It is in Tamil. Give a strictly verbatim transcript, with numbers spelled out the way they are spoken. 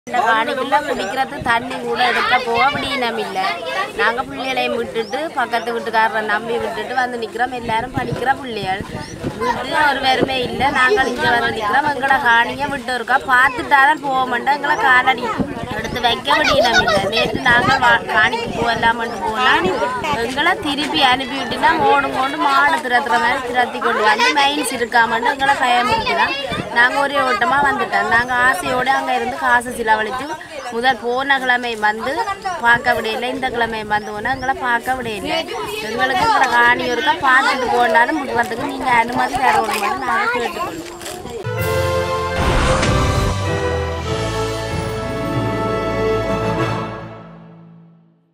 இந்த காணிக்குள்ள குடிக்கிறது தண்ணி கூட எடுக்க போக அப்படின்னும் இல்லை. நாங்கள் பிள்ளைகளையும் விட்டுட்டு பக்கத்து வீட்டுக்காரரை நம்பி விட்டுட்டு வந்து நிற்கிறோம். எல்லாரும் படிக்கிற பிள்ளைகள் வீட்டு ஒரு வெறுமே இல்லை. நாங்கள் இங்கே வந்து நிற்கிறோம். எங்களோட காணியை விட்டு இருக்கா பார்த்துட்டாதான் போக மாட்டோம். எங்களை காலடி எடுத்து வைக்க முடியணும் இல்லை. நேற்று நாங்கள் வா காணிக்கு போகலாமட்டு போகலாம். எங்களை திருப்பி அனுப்பி விட்டுனா ஓடும் கொண்டு மாடு திரத்துற மாதிரி திரத்தி கொண்டு வந்து மைன்ஸ் இருக்காமட்டு எங்களை பயமுறுத்தினோம். நாங்கள் ஒரே ஓட்டமாக வந்துட்டோம். நாங்கள் ஆசையோடு அங்கே இருந்து காசு செலவழித்து முதல் போன கிழமை வந்து பார்க்க விடையில்லை. இந்த கிழமை வந்து போனால் எங்களை பார்க்க விடையில்லை. எங்களுக்கு எங்களை காணி ஒருக்கா பார்த்துட்டு போனாலும் முடுறதுக்கு நீங்கள் அனுமதி தரணும்னு நாங்கள் கேட்டுக்கொள்ளும்.